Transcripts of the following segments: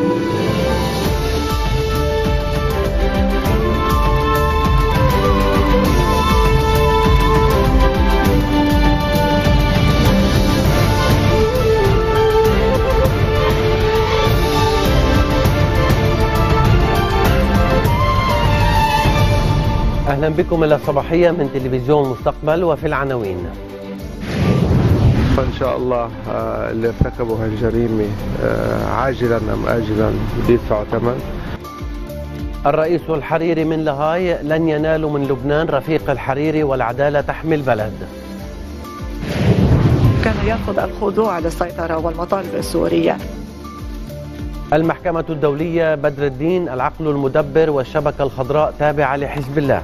أهلا بكم إلى الصباحية من تلفزيون مستقبل. وفي العناوين: إن شاء الله اللي ارتكبوا هالجريمة عاجلا أم آجلا بيدفعوا ثمن. الرئيس الحريري من لاهاي: لن ينالوا من لبنان رفيق الحريري والعدالة تحمي البلد. كان يرفض الخضوع للسيطرة والمطالب السورية. المحكمة الدولية: بدر الدين العقل المدبر والشبكة الخضراء تابعة لحزب الله.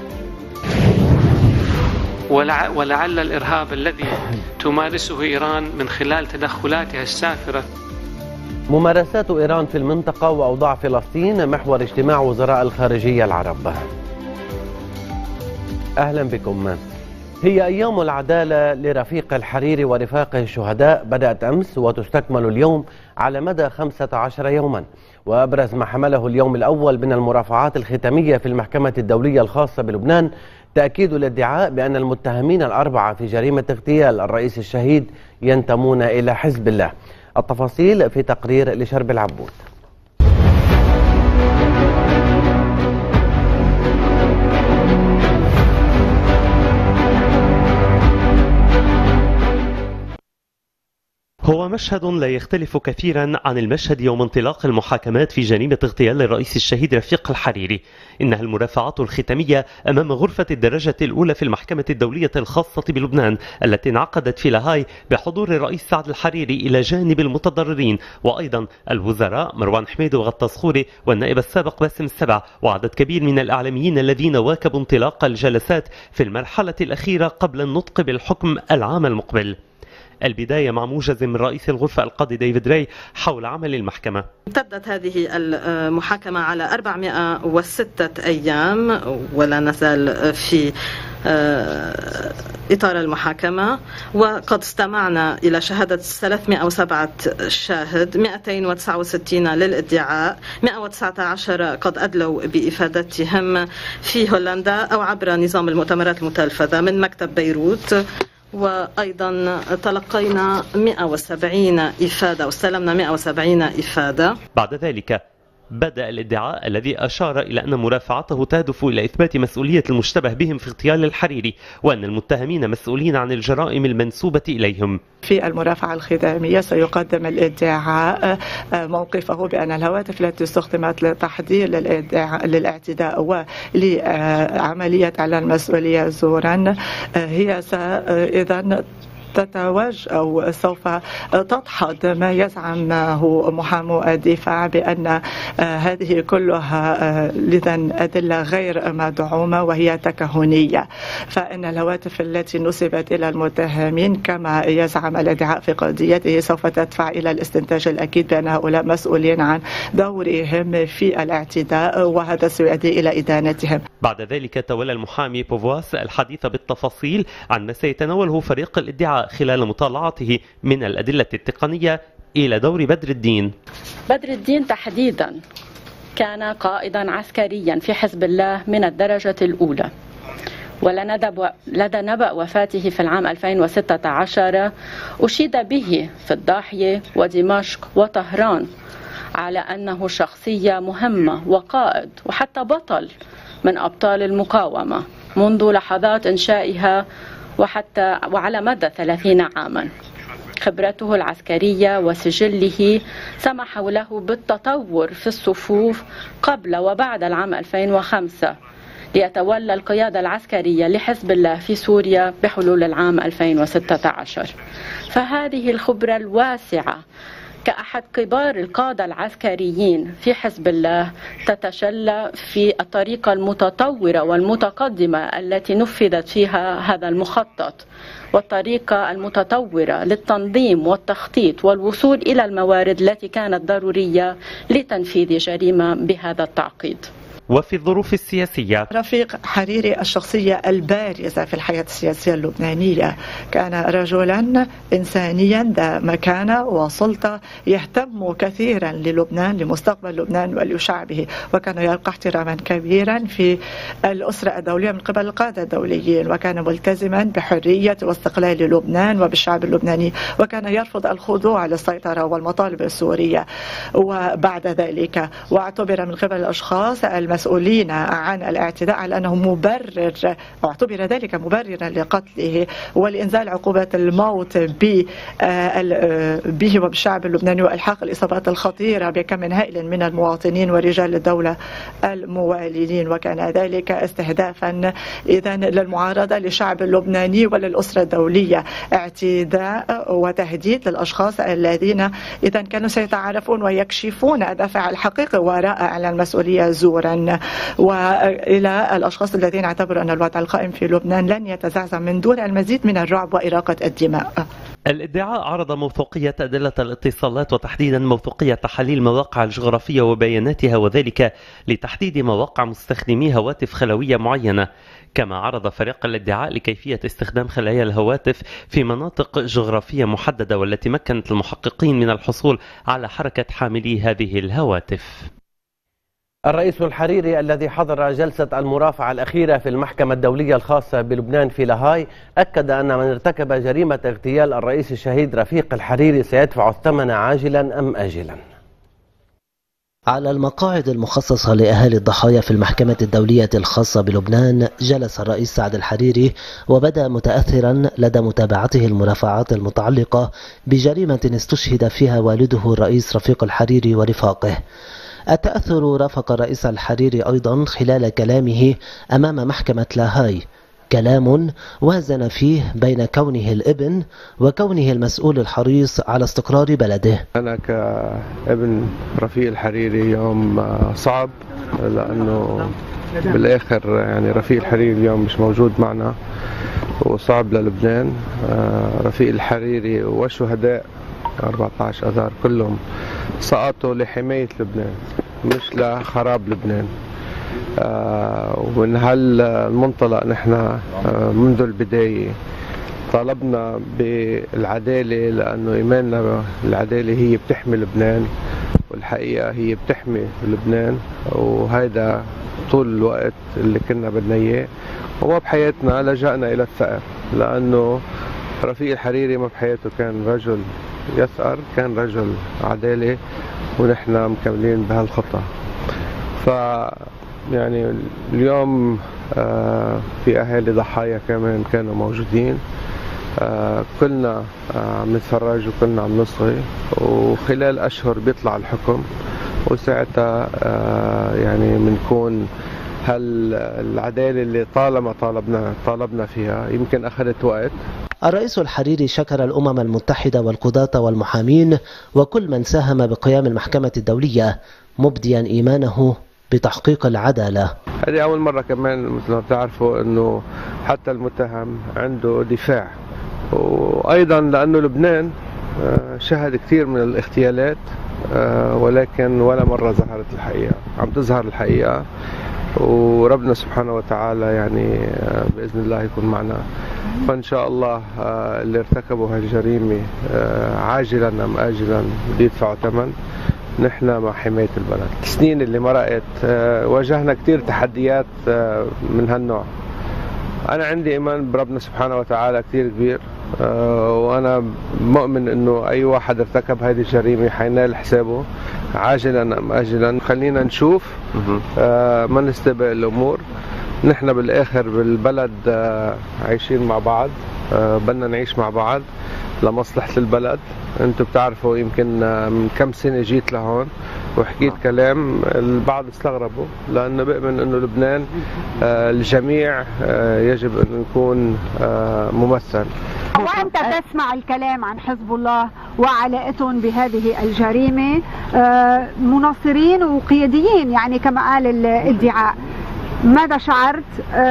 ولعل الإرهاب الذي تمارسه إيران من خلال تدخلاتها السافرة. ممارسات إيران في المنطقة وأوضاع فلسطين محور اجتماع وزراء الخارجية العرب. أهلا بكم. هي أيام العدالة لرفيق الحريري ورفاقه الشهداء بدأت أمس وتستكمل اليوم على مدى 15 يوما. وأبرز ما حمله اليوم الأول من المرافعات الختامية في المحكمة الدولية الخاصة بلبنان تأكيد الادعاء بأن المتهمين الأربعة في جريمة اغتيال الرئيس الشهيد ينتمون إلى حزب الله. التفاصيل في تقرير لشرب العبود. هو مشهد لا يختلف كثيرا عن المشهد يوم انطلاق المحاكمات في جريمة اغتيال الرئيس الشهيد رفيق الحريري. إنها المرافعات الختامية أمام غرفة الدرجة الأولى في المحكمة الدولية الخاصة بلبنان التي انعقدت في لاهاي بحضور الرئيس سعد الحريري إلى جانب المتضررين وأيضا الوزراء مروان حميد وغطاس خوري والنائب السابق باسم السبع وعدد كبير من الإعلاميين الذين واكبوا انطلاق الجلسات في المرحلة الأخيرة قبل النطق بالحكم العام المقبل. البداية مع موجز من رئيس الغرفة القاضي ديفيد راي حول عمل المحكمة. امتدت هذه المحاكمة على 406 أيام ولا نزال في إطار المحاكمة، وقد استمعنا إلى شهادة 307 شاهد، 269 للادعاء، 119 قد أدلوا بإفادتهم في هولندا أو عبر نظام المؤتمرات المتلفزة من مكتب بيروت. وأيضا تلقينا 170 إفادة واستلمنا 170 إفادة. بعد ذلك بدأ الادعاء الذي أشار إلى أن مرافعته تهدف إلى إثبات مسؤولية المشتبه بهم في اغتيال الحريري وأن المتهمين مسؤولين عن الجرائم المنسوبة إليهم. في المرافعة الختامية سيقدم الادعاء موقفه بأن الهواتف التي استخدمت لتحضير للاعتداء ولعملية إعلان المسؤولية زورا هي إذن تتوج أو سوف تدحض ما يزعمه محامو الدفاع بأن هذه كلها لذن أدلة غير مدعومة وهي تكهنية، فإن الهواتف التي نسبت إلى المتهمين كما يزعم الادعاء في قضيته سوف تدفع إلى الاستنتاج الأكيد بأن هؤلاء مسؤولين عن دورهم في الاعتداء وهذا سيؤدي إلى إدانتهم. بعد ذلك تولى المحامي بوفواس الحديث بالتفاصيل عن ما سيتناوله فريق الادعاء خلال مطالعته من الأدلة التقنية إلى دور بدر الدين. بدر الدين تحديدا كان قائدا عسكريا في حزب الله من الدرجة الأولى، ولدى نبأ وفاته في العام 2016 أشيد به في الضاحية ودمشق وطهران على أنه شخصية مهمة وقائد وحتى بطل من أبطال المقاومة منذ لحظات إنشائها وعلى مدى 30 عاما. خبرته العسكرية وسجله سمحوا له بالتطور في الصفوف قبل وبعد العام 2005 ليتولى القيادة العسكرية لحزب الله في سوريا بحلول العام 2016. فهذه الخبرة الواسعة كأحد كبار القادة العسكريين في حزب الله تتجلى في الطريقة المتطورة والمتقدمة التي نفذت فيها هذا المخطط، والطريقة المتطورة للتنظيم والتخطيط والوصول إلى الموارد التي كانت ضرورية لتنفيذ جريمة بهذا التعقيد. وفي الظروف السياسية. رفيق حريري الشخصية البارزة في الحياة السياسية اللبنانية، كان رجلا إنسانيا ذا مكانة وسلطة، يهتم كثيرا للبنان، لمستقبل لبنان ولشعبه، وكان يلقى احتراما كبيرا في الأسرة الدولية من قبل القادة الدوليين، وكان ملتزما بحرية واستقلال لبنان وبالشعب اللبناني، وكان يرفض الخضوع للسيطرة والمطالب السورية. وبعد ذلك واعتبر من قبل الأشخاص المسؤولين عن الاعتداء على أنه مبرر، واعتبر ذلك مبررا لقتله ولإنزال عقوبة الموت به وبالشعب اللبناني، وإلحاق الإصابات الخطيرة بكم هائل من المواطنين ورجال الدولة الموالين، وكان ذلك استهدافا إذن للمعارضة للشعب اللبناني وللأسرة الدولية، اعتداء وتهديد للأشخاص الذين إذن كانوا سيتعرفون ويكشفون الدافع الحقيقي وراء إعلان المسؤولية زورا، وإلى الأشخاص الذين اعتبروا أن الوضع القائم في لبنان لن يتزعزع من دون المزيد من الرعب وإراقة الدماء. الادعاء عرض موثوقية أدلة الاتصالات وتحديدا موثوقية تحاليل المواقع الجغرافية وبياناتها، وذلك لتحديد مواقع مستخدمي هواتف خلوية معينة. كما عرض فريق الادعاء لكيفية استخدام خلايا الهواتف في مناطق جغرافية محددة، والتي مكنت المحققين من الحصول على حركة حاملي هذه الهواتف. الرئيس الحريري الذي حضر جلسة المرافعة الأخيرة في المحكمة الدولية الخاصة بلبنان في لاهاي أكد أن من ارتكب جريمة اغتيال الرئيس الشهيد رفيق الحريري سيدفع الثمن عاجلا أم آجلا. على المقاعد المخصصة لأهالي الضحايا في المحكمة الدولية الخاصة بلبنان جلس الرئيس سعد الحريري، وبدأ متأثرا لدى متابعته المرافعات المتعلقة بجريمة استشهد فيها والده الرئيس رفيق الحريري ورفاقه. التأثر رافق الرئيس الحريري أيضا خلال كلامه أمام محكمة لاهاي، كلام وازن فيه بين كونه الابن وكونه المسؤول الحريص على استقرار بلده. أنا كابن رفيق الحريري يوم صعب، لأنه بالآخر يعني رفيق الحريري اليوم مش موجود معنا، وصعب للبنان. رفيق الحريري والشهداء 14 أذار كلهم سقطوا لحماية لبنان مش لخراب لبنان. ومن هالمنطلق نحن منذ البداية طالبنا بالعدالة، لأنه إيماننا العدالة هي بتحمي لبنان، والحقيقة هي بتحمي لبنان، وهذا طول الوقت اللي كنا بدنا إياه. وما بحياتنا لجأنا إلى الثأر، لأنه رفيق الحريري ما بحياته كان رجل يثأر، كان رجل عدالة، ونحن مكملين بهالخطة. يعني اليوم في أهالي ضحايا كمان كانوا موجودين، كلنا عم نتفرج وكلنا عم نصغي، وخلال أشهر بيطلع الحكم، وساعتها يعني بنكون هالعدالة اللي طالما طالبنا فيها يمكن أخذت وقت. الرئيس الحريري شكر الأمم المتحدة والقضاة والمحامين وكل من ساهم بقيام المحكمة الدولية، مبديا إيمانه بتحقيق العدالة. هذه أول مرة كمان مثل ما بتعرفوا أنه حتى المتهم عنده دفاع، وأيضا لأنه لبنان شهد كثير من الاغتيالات، ولكن ولا مرة ظهرت الحقيقة. عم تظهر الحقيقة، وربنا سبحانه وتعالى يعني بإذن الله يكون معنا. فإن شاء الله اللي ارتكبوا هالجريمة عاجلا أم آجلا بده يدفعوا ثمن. نحن مع حماية البلد. السنين اللي مرقت واجهنا كتير تحديات من هالنوع. أنا عندي إيمان بربنا سبحانه وتعالى كتير كبير، وأنا مؤمن إنه أي واحد ارتكب هذه الجريمة حينال حسابه عاجلا أم آجلا. خلينا نشوف، ما نستبق الأمور. نحن بالآخر بالبلد عايشين مع بعض، بدنا نعيش مع بعض لمصلحة البلد. انتم بتعرفوا يمكن من كم سنة جيت لهون وحكيت كلام البعض استغربوا، لأنه بؤمن أنه لبنان الجميع يجب أن يكون ممثل. وأنت تسمع الكلام عن حزب الله وعلاقتهم بهذه الجريمة، مناصرين وقياديين يعني كما قال الادعاء، ماذا شعرت؟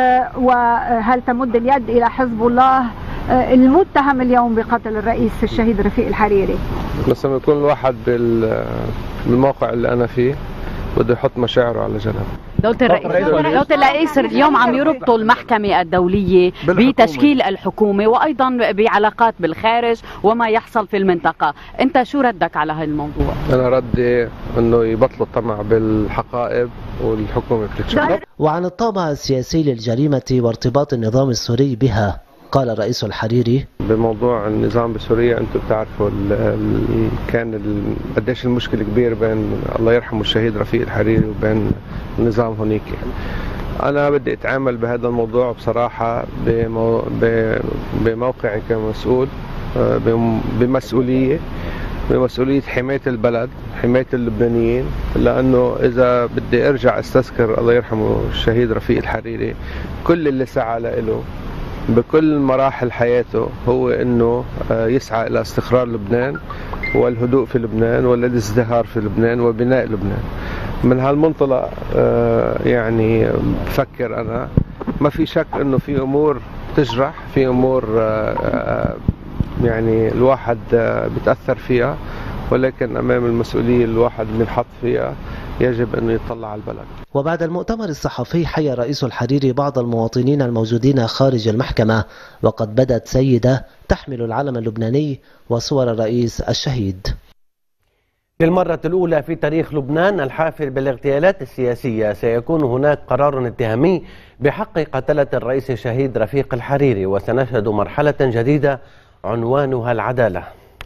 وهل تمد اليد إلى حزب الله المتهم اليوم بقتل الرئيس الشهيد رفيق الحريري؟ بس لما يكون الواحد بالموقع اللي أنا فيه بده يحط مشاعره على جنب. دولة الرئيس اليوم عم يربطوا المحكمة الدولية بتشكيل الحكومة وأيضا بعلاقات بالخارج وما يحصل في المنطقة. أنت شو ردك على هذا الموضوع؟ أنا ردي أنه يبطلوا الطمع بالحقائب والحكومة بتتشكل. وعن الطابع السياسي للجريمة وارتباط النظام السوري بها قال الرئيس الحريري: بموضوع النظام بسوريا انتم بتعرفوا كان قديش المشكله كبير بين الله يرحمه الشهيد رفيق الحريري وبين النظام هنيك. انا بدي اتعامل بهذا الموضوع بصراحه بموقعي كمسؤول بمسؤوليه حمايه البلد، حمايه اللبنانيين، لانه اذا بدي ارجع استذكر الله يرحمه الشهيد رفيق الحريري كل اللي سعى له بكل مراحل حياته هو انه يسعى الى استقرار لبنان والهدوء في لبنان والازدهار في لبنان وبناء لبنان. من هالمنطلق يعني بفكر انا ما في شك انه في امور تجرح، في امور يعني الواحد بتاثر فيها، ولكن امام المسؤوليه الواحد بنحط فيها يجب أن يطلع على البلد. وبعد المؤتمر الصحفي حيا الرئيس الحريري بعض المواطنين الموجودين خارج المحكمة، وقد بدت سيدة تحمل العلم اللبناني وصور الرئيس الشهيد. للمرة الأولى في تاريخ لبنان الحافل بالاغتيالات السياسية سيكون هناك قرار اتهامي بحق قتلة الرئيس الشهيد رفيق الحريري، وسنشهد مرحلة جديدة عنوانها العدالة.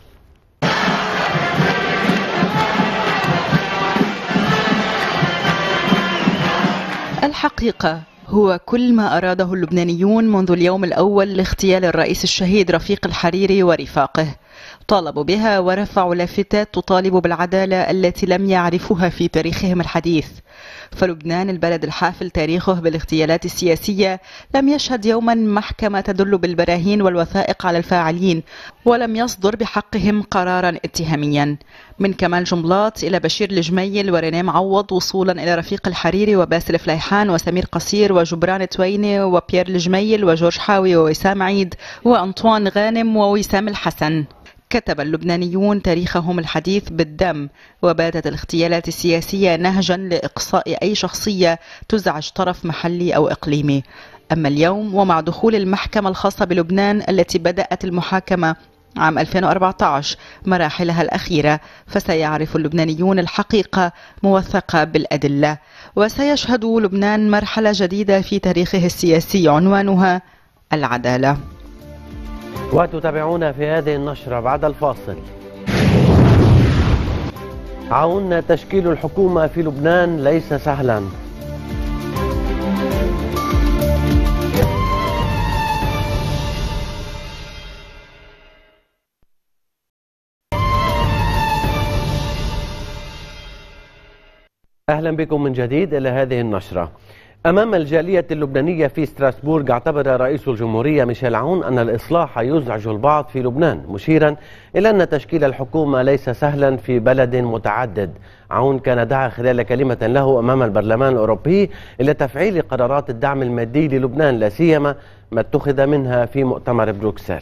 الحقيقة هو كل ما أراده اللبنانيون منذ اليوم الأول لاغتيال الرئيس الشهيد رفيق الحريري ورفاقه. طالبوا بها ورفعوا لافتات تطالب بالعدالة التي لم يعرفوها في تاريخهم الحديث. فلبنان البلد الحافل تاريخه بالاغتيالات السياسية لم يشهد يوما محكمة تدل بالبراهين والوثائق على الفاعلين، ولم يصدر بحقهم قرارا اتهاميا. من كمال جنبلاط إلى بشير الجميل ورينام عوض، وصولا إلى رفيق الحريري وباسل فليحان وسمير قصير وجبران تويني وبيير الجميل وجورج حاوي ووسام عيد وأنطوان غانم ووسام الحسن. كتب اللبنانيون تاريخهم الحديث بالدم، وباتت الاغتيالات السياسية نهجا لإقصاء أي شخصية تزعج طرف محلي أو إقليمي. أما اليوم ومع دخول المحكمة الخاصة بلبنان التي بدأت المحاكمة عام 2014 مراحلها الأخيرة، فسيعرف اللبنانيون الحقيقة موثقة بالأدلة، وسيشهد لبنان مرحلة جديدة في تاريخه السياسي عنوانها العدالة. وتتابعونا في هذه النشرة بعد الفاصل. عون تشكيل الحكومة في لبنان ليس سهلا. أهلا بكم من جديد إلى هذه النشرة. أمام الجالية اللبنانية في ستراسبورغ اعتبر رئيس الجمهورية ميشيل عون أن الإصلاح يزعج البعض في لبنان، مشيرا إلى أن تشكيل الحكومة ليس سهلا في بلد متعدد. عون كان دعا خلال كلمة له أمام البرلمان الأوروبي إلى تفعيل قرارات الدعم المادي للبنان، لا سيما ما اتخذ منها في مؤتمر بروكسل.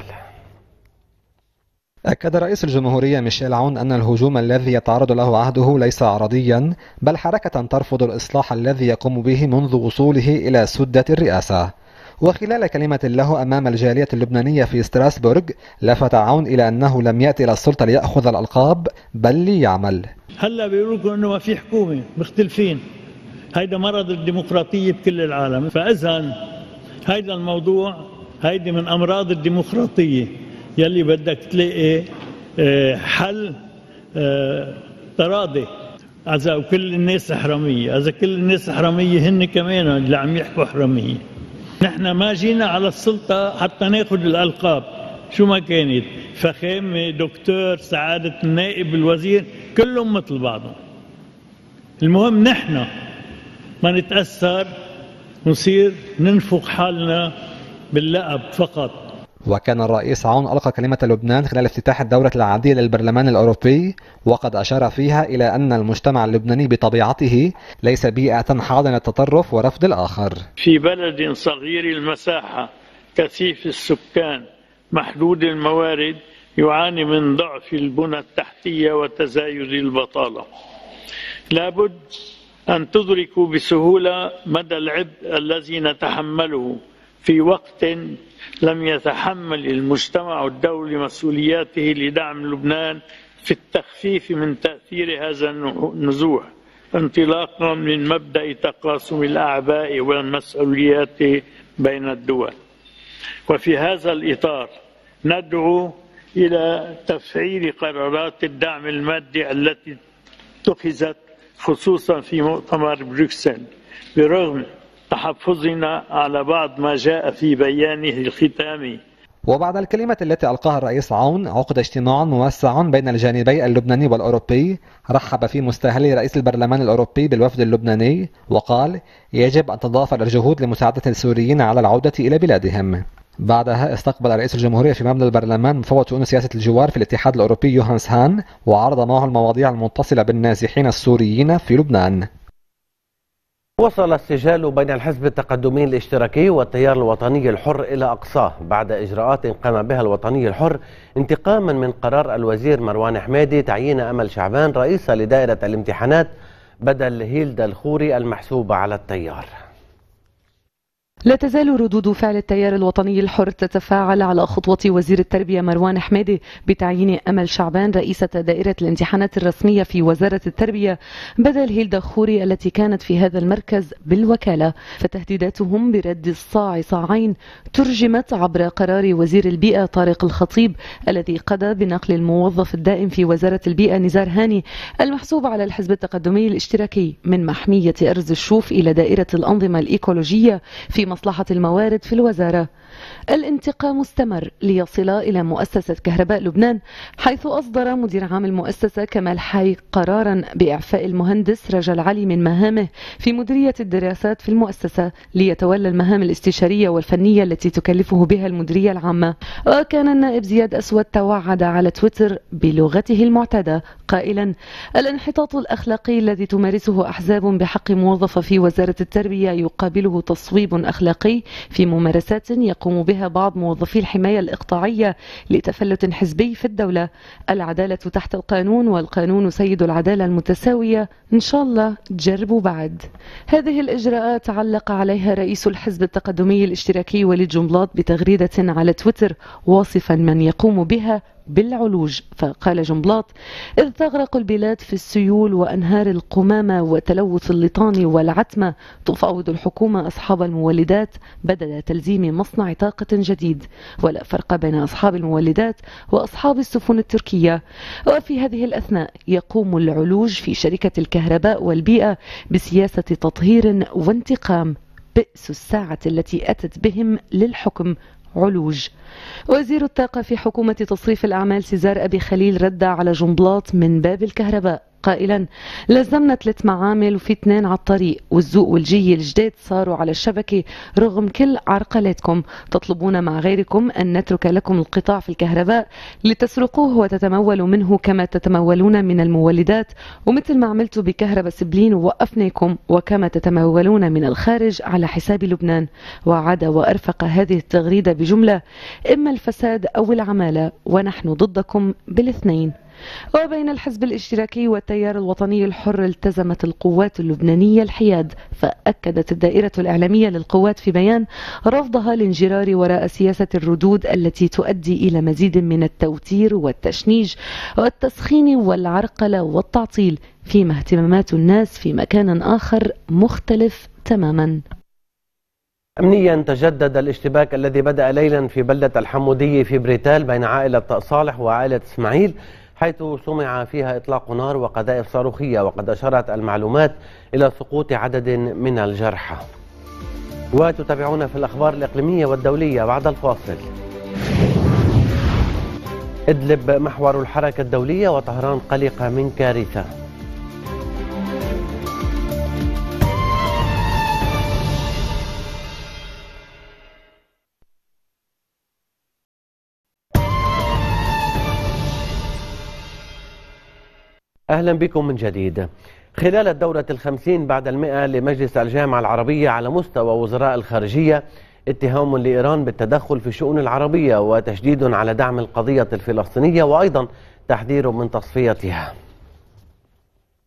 أكد رئيس الجمهورية ميشيل عون أن الهجوم الذي يتعرض له عهده ليس عرضيا، بل حركة ترفض الإصلاح الذي يقوم به منذ وصوله إلى سدة الرئاسة. وخلال كلمة له أمام الجالية اللبنانية في ستراسبورغ، لفت عون إلى أنه لم يأتي إلى السلطة ليأخذ الألقاب بل ليعمل. هلا بيقولوا لكم أنه ما في حكومة، مختلفين. هيدا مرض الديمقراطية بكل العالم، فإذا هيدا الموضوع هيدي من أمراض الديمقراطية يلي بدك تلاقي حل تراضي. إذا كل الناس حرامية، إذا كل الناس حرامية هن كمان اللي عم يحكوا حرامية. نحن ما جينا على السلطة حتى ناخذ الألقاب شو ما كانت، فخامة، دكتور، سعادة النائب، الوزير، كلهم مثل بعضهم. المهم نحن ما نتأثر ونصير ننفق حالنا باللقب فقط. وكان الرئيس عون ألقى كلمة لبنان خلال افتتاح الدورة العادية للبرلمان الأوروبي، وقد أشار فيها إلى أن المجتمع اللبناني بطبيعته ليس بيئة حاضنة التطرف ورفض الآخر. في بلد صغير المساحة كثيف السكان محدود الموارد يعاني من ضعف البنى التحتية وتزايد البطالة. لابد أن تدركوا بسهولة مدى العبء الذي نتحمله في وقت لم يتحمل المجتمع الدولي مسؤولياته لدعم لبنان في التخفيف من تأثير هذا النزوح، انطلاقا من مبدأ تقاسم الأعباء والمسؤوليات بين الدول. وفي هذا الإطار ندعو إلى تفعيل قرارات الدعم المادي التي اتخذت خصوصا في مؤتمر بروكسل، برغم تحفظنا على بعض ما جاء في بيانه الختامي. وبعد الكلمة التي ألقاها الرئيس عون عقد اجتماع موسع بين الجانبي اللبناني والأوروبي رحب فيه مستهلي رئيس البرلمان الأوروبي بالوفد اللبناني، وقال يجب أن تتضافر الجهود لمساعدة السوريين على العودة إلى بلادهم. بعدها استقبل رئيس الجمهورية في مبنى البرلمان مفوض شؤون سياسة الجوار في الاتحاد الأوروبي يوهانس هان، وعرض معه المواضيع المتصلة بالنازحين السوريين في لبنان. وصل السجال بين الحزب التقدمي الاشتراكي والتيار الوطني الحر إلى أقصاه بعد إجراءات قام بها الوطني الحر انتقاما من قرار الوزير مروان حميدي تعيين أمل شعبان رئيسة لدائرة الامتحانات بدل هيلدا الخوري المحسوبة على التيار. لا تزال ردود فعل التيار الوطني الحر تتفاعل على خطوة وزير التربية مروان حميدي بتعيين أمل شعبان رئيسة دائرة الامتحانات الرسمية في وزارة التربية بدل هيلدا خوري التي كانت في هذا المركز بالوكالة. فتهديداتهم برد الصاع صاعين ترجمت عبر قرار وزير البيئة طارق الخطيب الذي قضى بنقل الموظف الدائم في وزارة البيئة نزار هاني المحسوب على الحزب التقدمي الاشتراكي من محمية أرز الشوف إلى دائرة الأنظمة الإيكولوجية في مصلحة الموارد في الوزارة. الانتقام مستمر ليصل إلى مؤسسة كهرباء لبنان، حيث أصدر مدير عام المؤسسة كمال حاي قرارا بإعفاء المهندس رجل علي من مهامه في مديرية الدراسات في المؤسسة ليتولى المهام الاستشارية والفنية التي تكلفه بها المديرية العامة. وكان النائب زياد أسود توعد على تويتر بلغته المعتادة قائلا: الانحطاط الأخلاقي الذي تمارسه أحزاب بحق موظفة في وزارة التربية يقابله تصويب أخلاقي في ممارسات يقوم بها بعض موظفي الحماية الإقطاعية لتفلت حزبي في الدولة. العدالة تحت القانون والقانون سيد العدالة المتساوية، إن شاء الله تجربوا بعد. هذه الإجراءات علق عليها رئيس الحزب التقدمي الاشتراكي وليد جنبلاط بتغريدة على تويتر واصفا من يقوم بها بالعلوج. فقال جنبلاط: إذ تغرق البلاد في السيول وأنهار القمامة وتلوث اللطان والعتمة تفاوض الحكومة أصحاب المولدات بدل تلزيم مصنع طاقة جديد، ولا فرق بين أصحاب المولدات وأصحاب السفن التركية. وفي هذه الأثناء يقوم العلوج في شركة الكهرباء والبيئة بسياسة تطهير وانتقام. بئس الساعة التي أتت بهم للحكم. علوج. وزير الطاقة في حكومة تصريف الأعمال سيزار أبي خليل رد على جنبلاط من باب الكهرباء قائلا: لزمنا 3 معامل وفي 2 على الطريق، والذوق والجي الجداد صاروا على الشبكة رغم كل عرقلاتكم. تطلبون مع غيركم أن نترك لكم القطاع في الكهرباء لتسرقوه وتتمولوا منه كما تتمولون من المولدات، ومثل ما عملتوا بكهرباء سبلين ووقفناكم، وكما تتمولون من الخارج على حساب لبنان. وعاد وأرفق هذه التغريدة بجملة: إما الفساد أو العمالة، ونحن ضدكم بالاثنين. وبين الحزب الاشتراكي والتيار الوطني الحر التزمت القوات اللبنانية الحياد، فأكدت الدائرة الإعلامية للقوات في بيان رفضها الانجرار وراء سياسة الردود التي تؤدي إلى مزيد من التوتير والتشنيج والتسخين والعرقلة والتعطيل، فيما اهتمامات الناس في مكان آخر مختلف تماما. أمنيا تجدد الاشتباك الذي بدأ ليلا في بلدة الحمودية في بريتال بين عائلة صالح وعائلة إسماعيل، حيث سمع فيها إطلاق نار وقذائف صاروخية، وقد أشارت المعلومات إلى سقوط عدد من الجرحى. وتتابعون في الأخبار الإقليمية والدولية بعد الفاصل. إدلب محور الحركة الدولية وطهران قلقة من كارثة. أهلا بكم من جديد. خلال الدورة 50 بعد 100 لمجلس الجامعة العربية على مستوى وزراء الخارجية، اتهام لإيران بالتدخل في الشؤون العربية وتشديد على دعم القضية الفلسطينية، وأيضا تحذير من تصفيتها.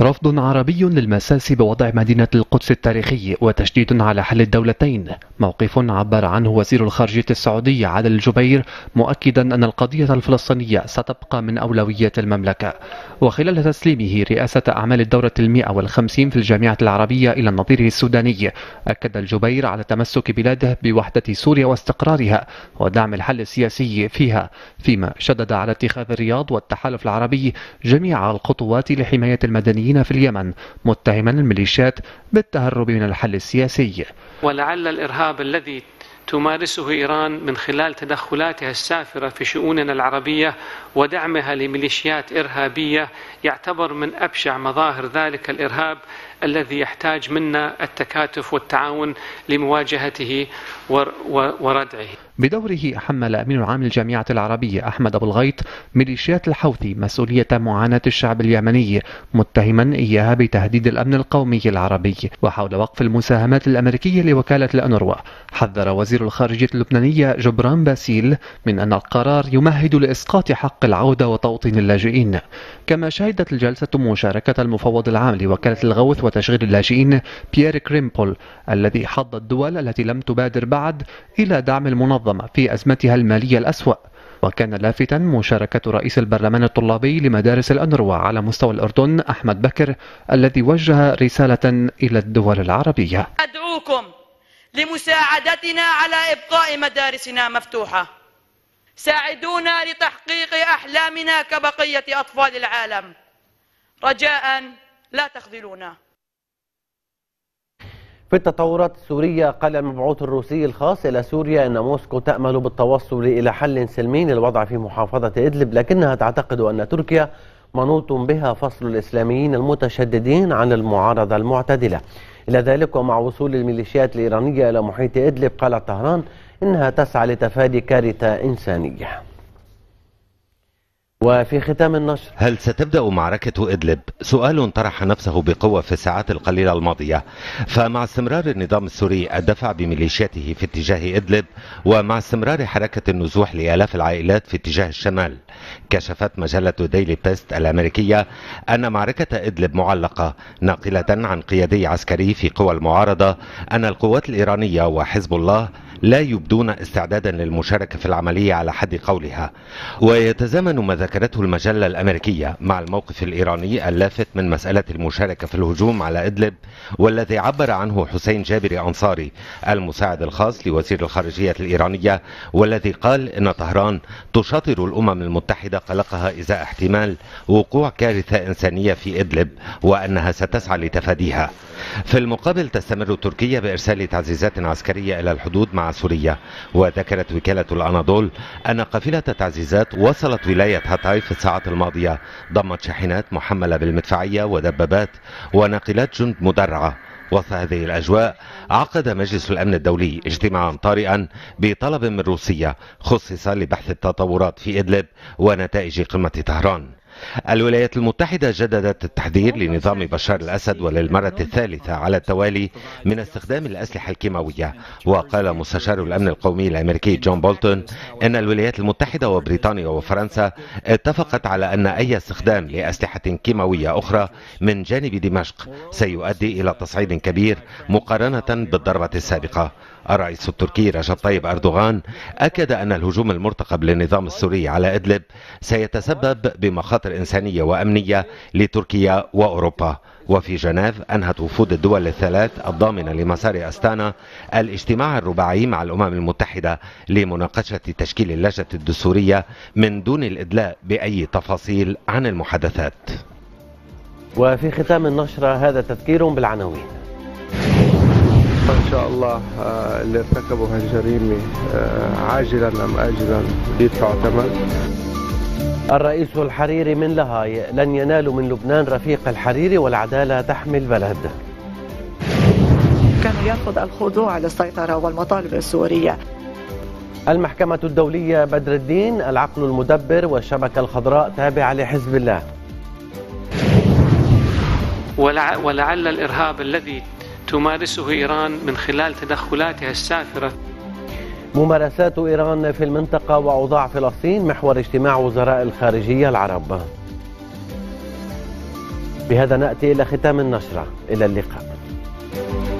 رفض عربي للمساس بوضع مدينة القدس التاريخي وتشديد على حل الدولتين، موقف عبر عنه وزير الخارجية السعودي عادل الجبير، مؤكدا أن القضية الفلسطينية ستبقى من أولويات المملكة. وخلال تسليمه رئاسة أعمال الدورة 150 في الجامعة العربية إلى نظيره السوداني، أكد الجبير على تمسك بلاده بوحدة سوريا واستقرارها ودعم الحل السياسي فيها، فيما شدد على اتخاذ الرياض والتحالف العربي جميع الخطوات لحماية المدنيين في اليمن، متهما الميليشيات بالتهرب من الحل السياسي. ولعل الإرهاب الذي تمارسه إيران من خلال تدخلاتها السافرة في شؤوننا العربية ودعمها لميليشيات إرهابية يعتبر من أبشع مظاهر ذلك الإرهاب الذي يحتاج منا التكاتف والتعاون لمواجهته وردعه. بدوره حمل أمين العام للجامعة العربية أحمد أبو الغيط ميليشيات الحوثي مسؤولية معاناة الشعب اليمني، متهما إياها بتهديد الأمن القومي العربي. وحول وقف المساهمات الأمريكية لوكالة الأونروا، حذر وزير الخارجية اللبنانية جبران باسيل من أن القرار يمهد لإسقاط حق العودة وتوطين اللاجئين. كما شهدت الجلسة مشاركة المفوض العام لوكالة الغوث وتشغيل اللاجئين بيير كريمبول، الذي حض الدول التي لم تبادر بعد إلى دعم المنظمة في أزمتها المالية الأسوأ. وكان لافتا مشاركة رئيس البرلمان الطلابي لمدارس الأونروا على مستوى الأردن أحمد بكر، الذي وجه رسالة إلى الدول العربية: أدعوكم لمساعدتنا على إبقاء مدارسنا مفتوحة، ساعدونا لتحقيق أحلامنا كبقية أطفال العالم، رجاء لا تخذلونا. في التطورات السورية، قال المبعوث الروسي الخاص إلى سوريا أن موسكو تأمل بالتوصل إلى حل سلمي للوضع في محافظة إدلب، لكنها تعتقد أن تركيا منوط بها فصل الإسلاميين المتشددين عن المعارضة المعتدلة. إلى ذلك، ومع وصول الميليشيات الإيرانية إلى محيط إدلب، قالت طهران إنها تسعى لتفادي كارثة إنسانية. وفي ختام النشر، هل ستبدأ معركة إدلب؟ سؤال طرح نفسه بقوة في الساعات القليلة الماضية. فمع استمرار النظام السوري الدفع بميليشياته في اتجاه إدلب، ومع استمرار حركة النزوح لآلاف العائلات في اتجاه الشمال، كشفت مجلة ديلي بيست الأمريكية أن معركة إدلب معلقة، ناقلة عن قيادي عسكري في قوى المعارضة أن القوات الإيرانية وحزب الله لا يبدون استعدادا للمشاركة في العملية على حد قولها. ويتزامن ما ذكرته المجلة الأمريكية مع الموقف الإيراني اللافت من مسألة المشاركة في الهجوم على إدلب، والذي عبر عنه حسين جابري أنصاري المساعد الخاص لوزير الخارجية الإيرانية، والذي قال إن طهران تشاطر الأمم المتحدة قلقها إزاء احتمال وقوع كارثة إنسانية في إدلب، وأنها ستسعى لتفاديها. في المقابل، تستمر تركيا بإرسال تعزيزات عسكرية إلى الحدود مع سوريا. وذكرت وكالة الأناضول أن قافلة تعزيزات وصلت ولاية هاتاي في الساعات الماضية، ضمت شاحنات محملة بالمدفعية ودبابات وناقلات جند مدرعة. وسط هذه الأجواء، عقد مجلس الأمن الدولي اجتماعا طارئا بطلب من روسيا خصص لبحث التطورات في إدلب ونتائج قمة طهران. الولايات المتحدة جددت التحذير لنظام بشار الأسد وللمرة الثالثة على التوالي من استخدام الأسلحة الكيماوية. وقال مستشار الأمن القومي الأمريكي جون بولتون أن الولايات المتحدة وبريطانيا وفرنسا اتفقت على أن أي استخدام لأسلحة كيماوية أخرى من جانب دمشق سيؤدي إلى تصعيد كبير مقارنة بالضربة السابقة. الرئيس التركي رجب طيب أردوغان أكد أن الهجوم المرتقب للنظام السوري على إدلب سيتسبب بمخاطر إنسانية وأمنية لتركيا وأوروبا. وفي جنيف، أنهت وفود الدول الثلاث الضامنة لمسار أستانا الاجتماع الرباعي مع الأمم المتحدة لمناقشة تشكيل اللجنة الدستورية من دون الإدلاء بأي تفاصيل عن المحادثات. وفي ختام النشرة، هذا تذكير بالعناوين. إن شاء الله اللي ارتكبوا هالجريمة عاجلا أم آجلا يدفعوا ثمن. الرئيس الحريري من لاهاي: لن ينالوا من لبنان رفيق الحريري والعدالة تحمي البلد. كان يرفض الخضوع للسيطرة والمطالب السورية. المحكمة الدولية: بدر الدين العقل المدبر والشبكة الخضراء تابعة لحزب الله. ولعل الإرهاب الذي تمارسه إيران من خلال تدخلاتها السافرة. ممارسات إيران في المنطقة وأوضاع فلسطين محور اجتماع وزراء الخارجية العرب. بهذا نأتي إلى ختام النشرة، إلى اللقاء.